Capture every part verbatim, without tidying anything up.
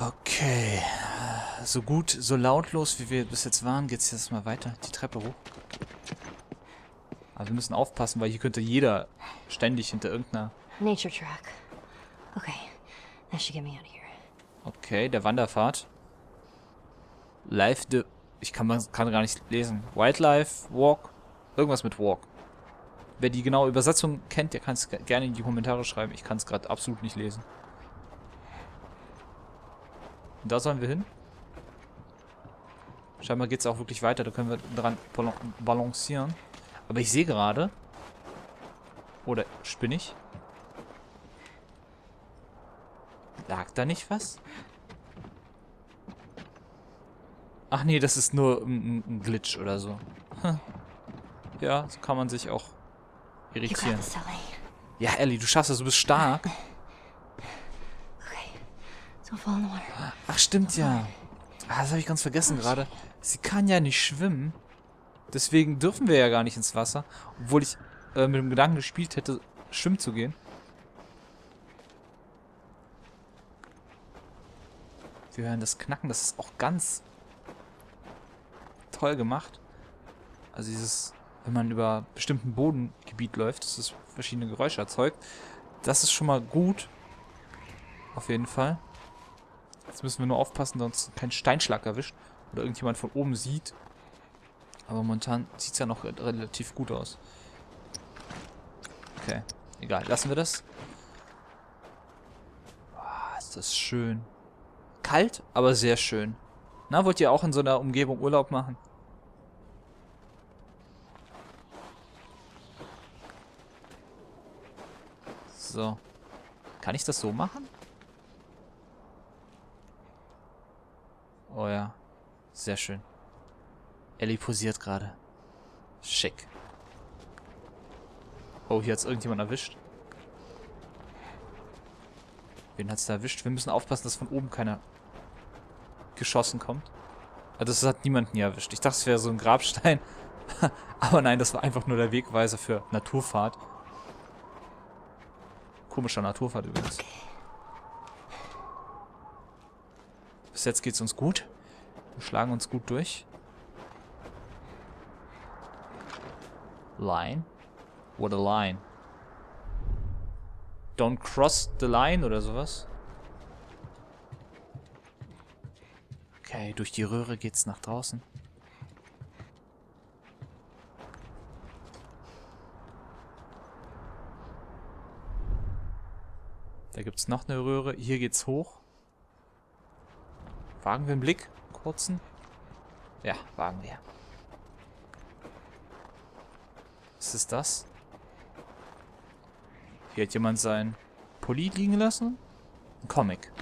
Okay. So gut, so lautlos, wie wir bis jetzt waren, geht's jetzt mal weiter. Die Treppe hoch. Also wir müssen aufpassen, weil hier könnte jeder ständig hinter irgendeiner... Nature track. Okay, that should get me out of here. Okay, der Wanderpfad. Life de... Ich kann, man kann gar nicht lesen. Wildlife, Walk. Irgendwas mit Walk. Wer die genaue Übersetzung kennt, der kann es gerne in die Kommentare schreiben. Ich kann es gerade absolut nicht lesen. Und da sollen wir hin. Scheinbar geht es auch wirklich weiter. Da können wir dran balancieren. Aber ich sehe gerade... Oder spinne ich? Lag da nicht was? Ach nee, das ist nur ein, ein Glitch oder so. Hm. Ja, so kann man sich auch irritieren. Ja, Ellie, du schaffst das, du bist stark. Ach, stimmt ja. Ah, das habe ich ganz vergessen gerade. Sie kann ja nicht schwimmen. Deswegen dürfen wir ja gar nicht ins Wasser. Obwohl ich äh, mit dem Gedanken gespielt hätte, schwimmen zu gehen. Wir hören das Knacken. Das ist auch ganz toll gemacht. Also dieses, wenn man über bestimmten Bodengebiet läuft, dass es verschiedene Geräusche erzeugt. Das ist schon mal gut. Auf jeden Fall. Jetzt müssen wir nur aufpassen, dass uns kein Steinschlag erwischt. Oder irgendjemand von oben sieht. Aber momentan sieht es ja noch relativ gut aus. Okay, egal. Lassen wir das. Oh, ist das schön. Kalt, aber sehr schön. Na, wollt ihr auch in so einer Umgebung Urlaub machen? So. Kann ich das so machen? Oh ja. Sehr schön. Ellie posiert gerade. Schick. Oh, hier hat es irgendjemand erwischt. Wen hat es da erwischt? Wir müssen aufpassen, dass von oben keiner geschossen kommt. Also das hat niemanden hier erwischt. Ich dachte, es wäre so ein Grabstein. Aber nein, das war einfach nur der Wegweiser für Naturfahrt. Komischer Naturfahrt übrigens. Bis jetzt geht es uns gut. Wir schlagen uns gut durch. Line? What a line. Don't cross the line oder sowas. Okay, durch die Röhre geht's nach draußen. Da gibt's noch eine Röhre. Hier geht's hoch. Wagen wir einen Blick? Kurzen? Ja, wagen wir. Was ist das? Hier hat jemand sein Pulli liegen lassen. Ein Comic.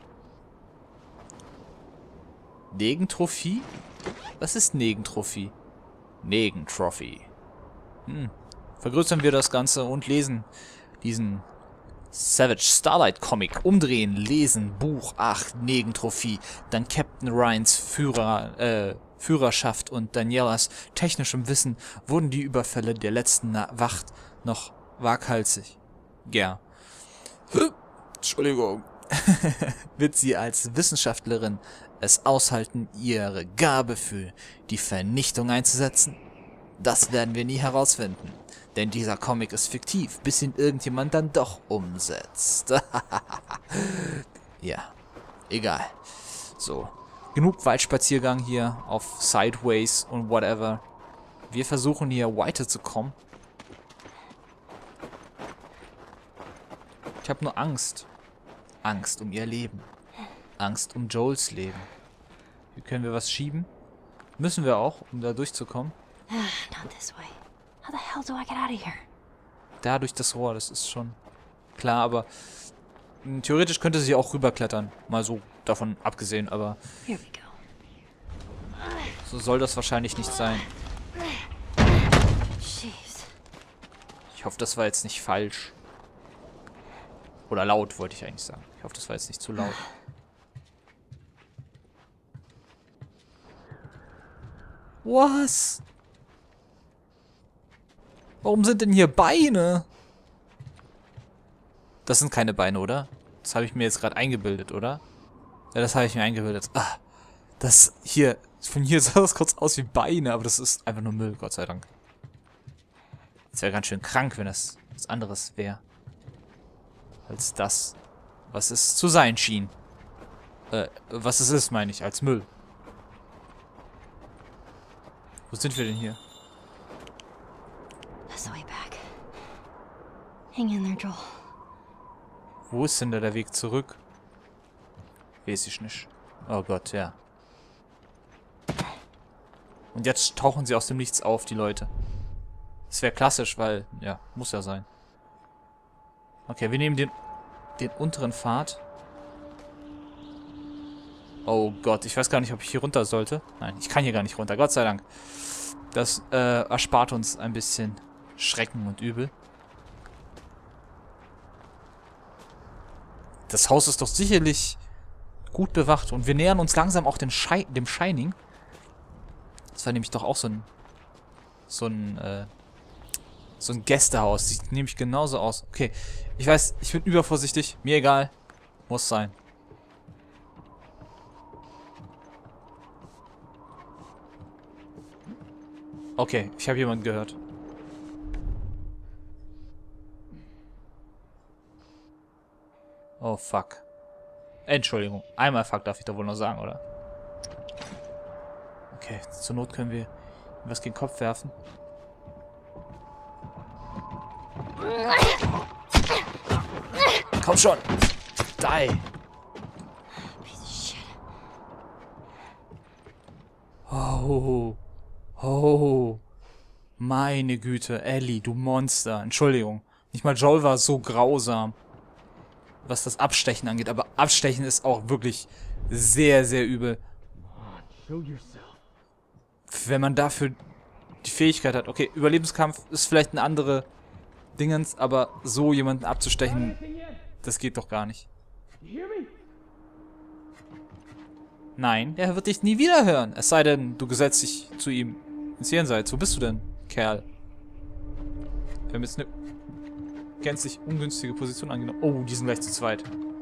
Negentrophie? Was ist Negentrophie? Negentrophy. Hm. Vergrößern wir das Ganze und lesen diesen Savage Starlight Comic. Umdrehen, lesen, Buch, ach, Negentrophie. Dann Captain Ryans Führer, äh, Führerschaft und Danielas technischem Wissen wurden die Überfälle der letzten Na Wacht noch waghalsig. Ja. Entschuldigung. Wird sie als Wissenschaftlerin es aushalten, ihre Gabe für die Vernichtung einzusetzen? Das werden wir nie herausfinden. Denn dieser Comic ist fiktiv, bis ihn irgendjemand dann doch umsetzt. Ja, egal. So, genug Waldspaziergang hier auf Sideways und whatever. Wir versuchen hier weiterzukommen. Ich habe nur Angst. Angst um ihr Leben. Angst um Joels Leben. Hier können wir was schieben. Müssen wir auch, um da durchzukommen. Not this way. How the hell do I get out of here? Da durch das Rohr, das ist schon klar, aber mh, theoretisch könnte sie auch rüberklettern. Mal so davon abgesehen, aber Here we go. so soll das wahrscheinlich nicht sein. Jeez. Ich hoffe, das war jetzt nicht falsch. Oder laut, wollte ich eigentlich sagen. Ich hoffe, das war jetzt nicht zu laut. Was? Warum sind denn hier Beine? Das sind keine Beine, oder? Das habe ich mir jetzt gerade eingebildet, oder? Ja, das habe ich mir eingebildet. Ah, das hier, von hier sah das kurz aus wie Beine, aber das ist einfach nur Müll, Gott sei Dank. Das wäre ganz schön krank, wenn das was anderes wäre. Als das, was es zu sein schien. Äh, was es ist, meine ich, als Müll. Wo sind wir denn hier? That's the way back. Hang in there, Joel. Wo ist denn da der Weg zurück? Weiß ich nicht. Oh Gott, ja. Und jetzt tauchen sie aus dem Nichts auf, die Leute. Das wäre klassisch, weil, ja, muss ja sein. Okay, wir nehmen den, den unteren Pfad. Oh Gott, ich weiß gar nicht, ob ich hier runter sollte. Nein, ich kann hier gar nicht runter, Gott sei Dank. Das äh, erspart uns ein bisschen Schrecken und Übel. Das Haus ist doch sicherlich gut bewacht. Und wir nähern uns langsam auch den Shi- dem Shining. Das war nämlich doch auch so ein... So ein, äh... So ein Gästehaus. Sieht nämlich genauso aus. Okay, ich weiß, ich bin übervorsichtig. Mir egal. Muss sein. Okay, ich habe jemanden gehört. Oh, fuck. Entschuldigung. Einmal fuck darf ich da wohl noch sagen, oder? Okay, zur Not können wir was gegen den Kopf werfen. Komm schon! Die! Oh. Oh. Meine Güte. Ellie, du Monster. Entschuldigung. Nicht mal Joel war so grausam. Was das Abstechen angeht. Aber Abstechen ist auch wirklich sehr, sehr übel. Wenn man dafür die Fähigkeit hat. Okay, Überlebenskampf ist vielleicht eine andere Dingens, aber so jemanden abzustechen, das geht doch gar nicht. Nein, er wird dich nie wieder hören. Es sei denn, du gesetzt dich zu ihm ins Jenseits. Wo bist du denn, Kerl? Wir haben jetzt eine gänzlich ungünstige Position angenommen. Oh, die sind gleich zu zweit.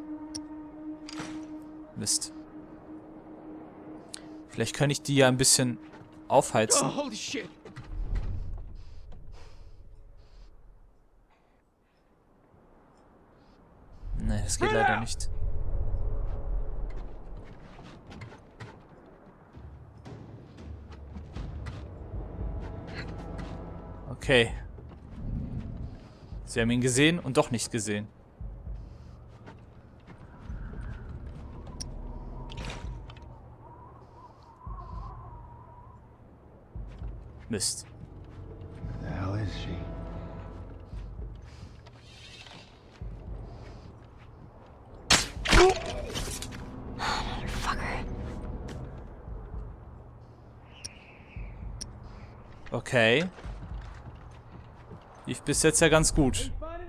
Mist. Vielleicht kann ich die ja ein bisschen aufheizen. Oh, holy shit. Nee, das geht leider nicht. Okay. Sie haben ihn gesehen und doch nicht gesehen. Mist. The hell is she? Motherfucker. Okay. Lief bis jetzt ja ganz gut.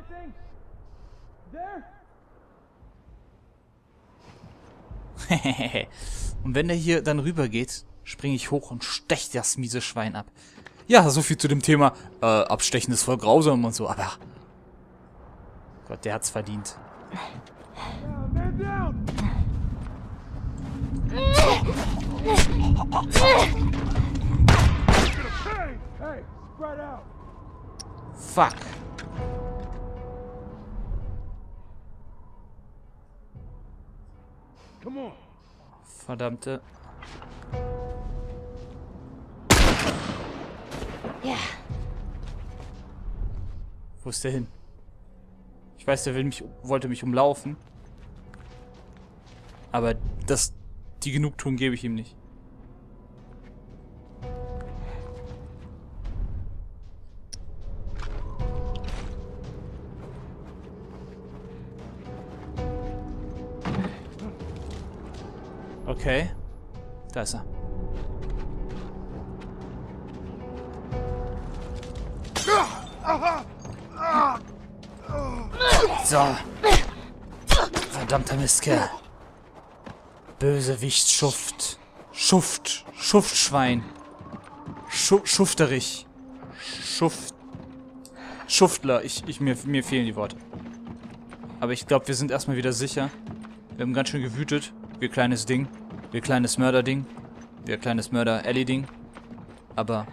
Und wenn der hier dann rüber geht, springe ich hoch und stech das miese Schwein ab. Ja, so viel zu dem Thema. Äh, Abstechen ist voll grausam und so, aber... Gott, der hat's verdient. Fuck. Verdammte. Yeah. Wo ist der hin? Ich weiß, der will mich, wollte mich umlaufen. Aber das, die Genugtuung gebe ich ihm nicht. Okay. Da ist er. So. Verdammter Mistkerl. Bösewicht, Schuft. Schuft. Schuftschwein. Schu Schufterich. Schuft. Schuftler. Ich, ich, mir, mir fehlen die Worte. Aber ich glaube, wir sind erstmal wieder sicher. Wir haben ganz schön gewütet. Wir kleines Ding. Wir kleines Mörderding. Wir kleines Mörder-Ellie-Ding. Aber...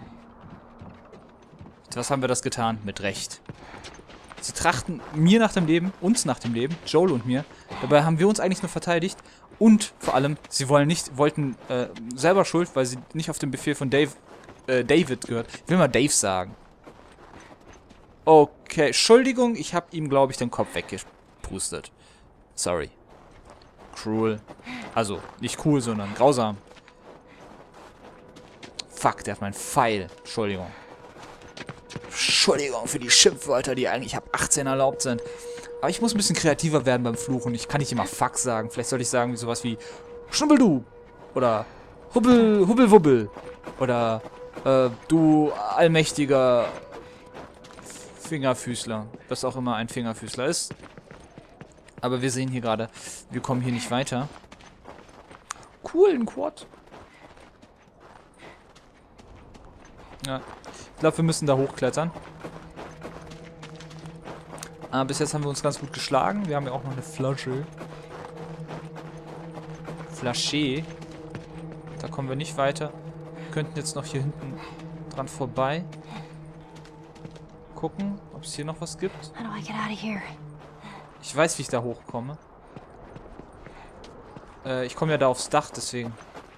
was haben wir das getan? Mit Recht. Sie trachten mir nach dem Leben, uns nach dem Leben, Joel und mir. Dabei haben wir uns eigentlich nur verteidigt. Und vor allem, sie wollen nicht, wollten äh, selber schuld, weil sie nicht auf den Befehl von Dave, äh, David gehört. Ich will mal Dave sagen. Okay, Entschuldigung, ich habe ihm, glaube ich, den Kopf weggepustet. Sorry. Cruel. Also, nicht cool, sondern grausam. Fuck, der hat meinen Pfeil. Entschuldigung. Entschuldigung für die Schimpfwörter, die eigentlich ab achtzehn erlaubt sind. Aber ich muss ein bisschen kreativer werden beim Fluchen. Ich kann nicht immer Fuck sagen. Vielleicht sollte ich sagen sowas wie Schnubbeldu. Oder Hubbel, Hubbelwubbel. Oder äh, du allmächtiger Fingerfüßler. Was auch immer ein Fingerfüßler ist. Aber wir sehen hier gerade, wir kommen hier nicht weiter. Cool, ein Quad. Ja. Ich glaube, wir müssen da hochklettern. Aber bis jetzt haben wir uns ganz gut geschlagen. Wir haben ja auch noch eine Flasche. Flasche. Da kommen wir nicht weiter. Wir könnten jetzt noch hier hinten dran vorbei. Gucken, ob es hier noch was gibt. How do I get out of here? Ich weiß, wie ich da hochkomme. Äh, ich komme ja da aufs Dach, deswegen.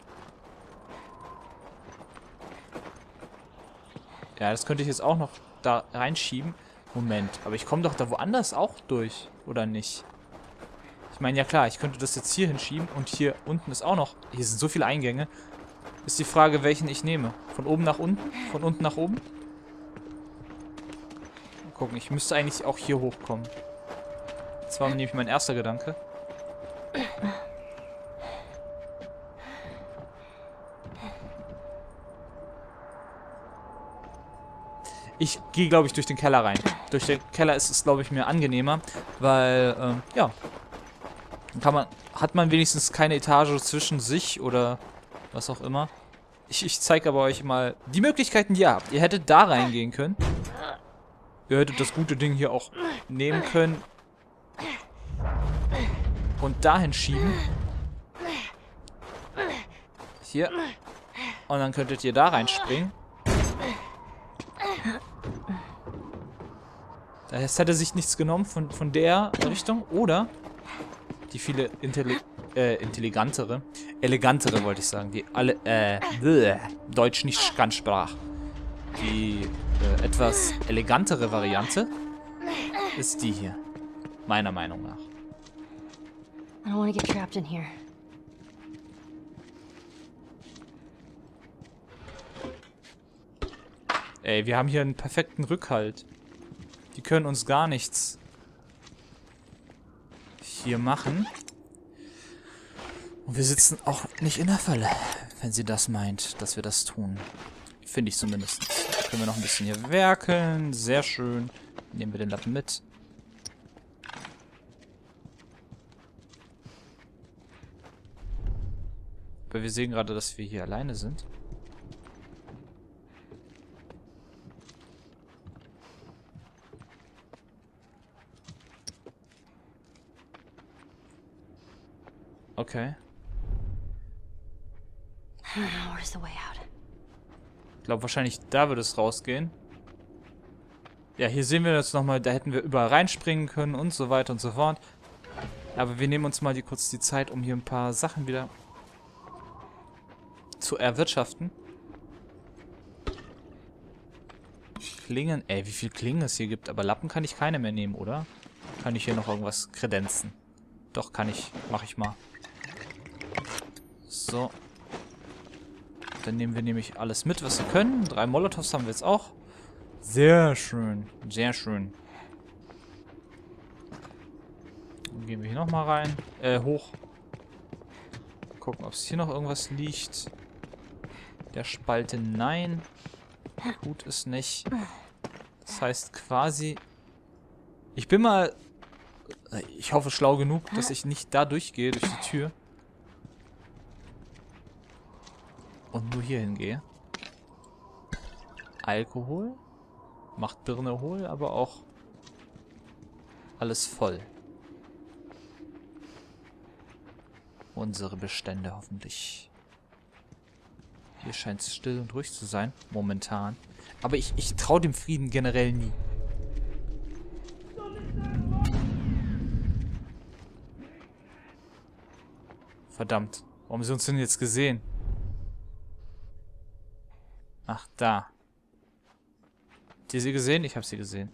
Ja, das könnte ich jetzt auch noch da reinschieben. Moment, aber ich komme doch da woanders auch durch, oder nicht? Ich meine, ja klar, ich könnte das jetzt hier hinschieben und hier unten ist auch noch... Hier sind so viele Eingänge. Ist die Frage, welchen ich nehme. Von oben nach unten? Von unten nach oben? Mal gucken, ich müsste eigentlich auch hier hochkommen. Das war nämlich mein erster Gedanke. Ich gehe, glaube ich, durch den Keller rein. Durch den Keller ist es, glaube ich, mir angenehmer, weil, ähm, ja, dann kann man, hat man wenigstens keine Etage zwischen sich oder was auch immer. Ich, ich zeige aber euch mal die Möglichkeiten, die ihr habt. Ihr hättet da reingehen können. Ihr hättet das gute Ding hier auch nehmen können und dahin schieben. Hier. Und dann könntet ihr da reinspringen. Es hätte sich nichts genommen von, von der Richtung. Oder die viele Intelli äh, intelligentere, elegantere, wollte ich sagen. Die alle, äh, bleh, Deutsch nicht ganz sprach. Die äh, etwas elegantere Variante ist die hier. Meiner Meinung nach. I don't want to get trapped in here. Ey, wir haben hier einen perfekten Rückhalt. Die können uns gar nichts hier machen. Und wir sitzen auch nicht in der Falle, wenn sie das meint, dass wir das tun. Finde ich zumindest. Können wir noch ein bisschen hier werkeln. Sehr schön. Nehmen wir den Lappen mit. Aber wir sehen gerade, dass wir hier alleine sind. Okay. Where's the way out? Ich glaube, wahrscheinlich da würde es rausgehen. Ja, hier sehen wir jetzt nochmal, da hätten wir überall reinspringen können und so weiter und so fort. Aber wir nehmen uns mal die, kurz die Zeit, um hier ein paar Sachen wieder zu erwirtschaften. Klingen, ey, wie viel Klingen es hier gibt. Aber Lappen kann ich keine mehr nehmen, oder? Kann ich hier noch irgendwas kredenzen? Doch, kann ich. Mach ich mal. So. Dann nehmen wir nämlich alles mit, was wir können. Drei Molotovs haben wir jetzt auch. Sehr schön. Sehr schön. Dann gehen wir hier nochmal rein. Äh, hoch. Gucken, ob es hier noch irgendwas liegt. Der Spalte nein. Tut es nicht. Das heißt quasi... Ich bin mal... Ich hoffe schlau genug, dass ich nicht da durchgehe, durch die Tür. Und nur hier hingehe. Alkohol. Macht Birne hohl, aber auch alles voll. Unsere Bestände hoffentlich. Hier scheint es still und ruhig zu sein. Momentan. Aber ich, ich traue dem Frieden generell nie. Verdammt. Warum haben sie uns denn jetzt gesehen? Ach, da. Habt ihr sie gesehen? Ich habe sie gesehen.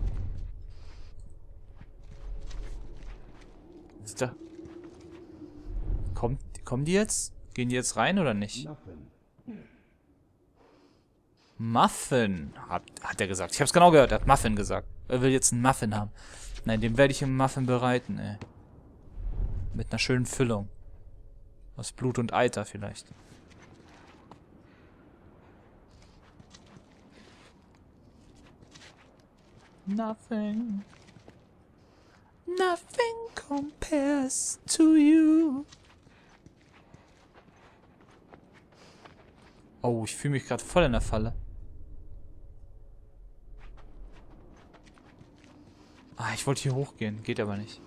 Ist da... Kommt, kommen die jetzt? Gehen die jetzt rein oder nicht? Muffin, hat, hat er gesagt. Ich hab's genau gehört, er hat Muffin gesagt. Er will jetzt einen Muffin haben. Nein, dem werde ich einen Muffin bereiten, ey. Mit einer schönen Füllung. Aus Blut und Eiter vielleicht. Nothing. Nothing compares to you. Oh, ich fühle mich gerade voll in der Falle. Ah, ich wollte hier hochgehen. Geht aber nicht.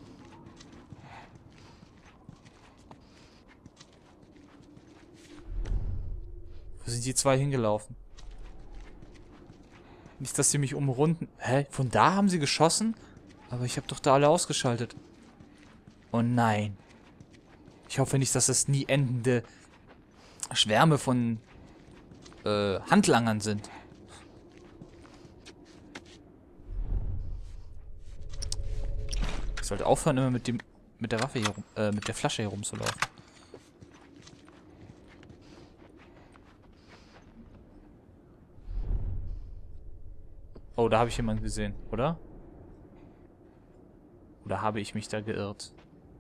Wo sind die zwei hingelaufen? Nicht, dass sie mich umrunden. Hä? Von da haben sie geschossen? Aber ich habe doch da alle ausgeschaltet. Oh nein. Ich hoffe nicht, dass das nie endende Schwärme von äh, Handlangern sind. Ich sollte aufhören, immer mit dem mit der Waffe hier rum, äh, mit der Flasche hier rumzulaufen. Oh, da habe ich jemanden gesehen, oder? Oder habe ich mich da geirrt?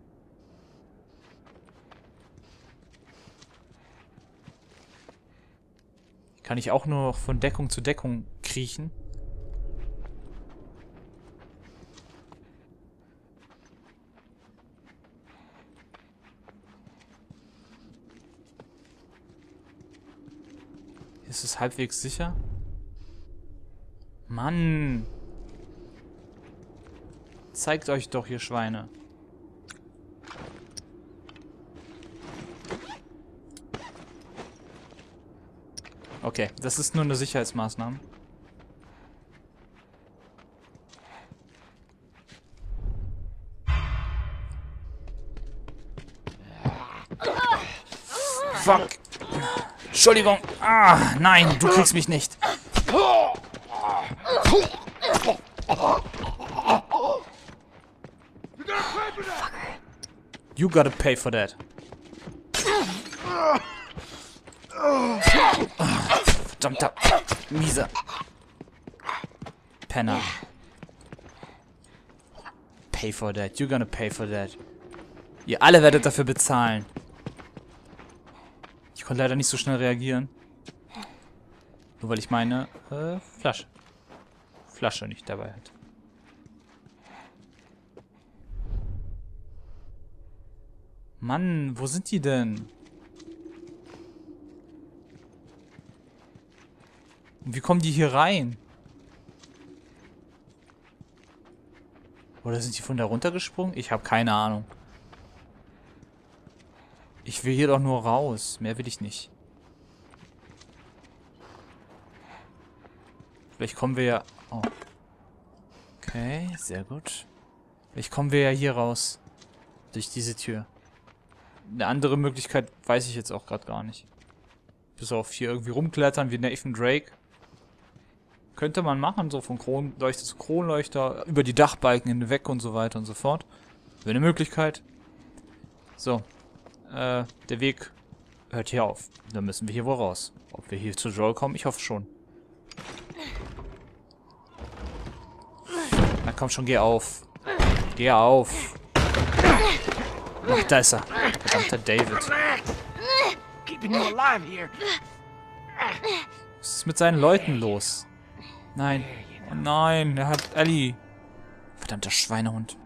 Kann ich auch nur noch von Deckung zu Deckung kriechen? Ist es halbwegs sicher? Mann! Zeigt euch doch, ihr Schweine. Okay, das ist nur eine Sicherheitsmaßnahme. Fuck! Entschuldigung! Ah, nein, du kriegst mich nicht. You gotta pay for that. Verdammter mieser Penner. Pay for that. You're gonna pay for that. Ihr alle werdet dafür bezahlen. Ich konnte leider nicht so schnell reagieren. Nur weil ich meine äh, Flasche. Flasche nicht dabei hatte. Mann, wo sind die denn? Und wie kommen die hier rein? Oder sind die von da runtergesprungen? Ich habe keine Ahnung. Ich will hier doch nur raus. Mehr will ich nicht. Vielleicht kommen wir ja... Oh. Okay, sehr gut. Vielleicht kommen wir ja hier raus. Durch diese Tür. Eine andere Möglichkeit weiß ich jetzt auch gerade gar nicht. Bis auf hier irgendwie rumklettern wie Nathan Drake. Könnte man machen, so von Kronleuchter zu Kronleuchter, über die Dachbalken hinweg und so weiter und so fort. Wäre eine Möglichkeit. So. Äh, der Weg hört hier auf. Dann müssen wir hier wohl raus. Ob wir hier zu Joel kommen? Ich hoffe schon. Na komm schon, geh auf. Geh auf. Ach, da ist er. Verdammter David. Was ist mit seinen Leuten los? Nein. Oh nein, er hat Ellie. Verdammter Schweinehund.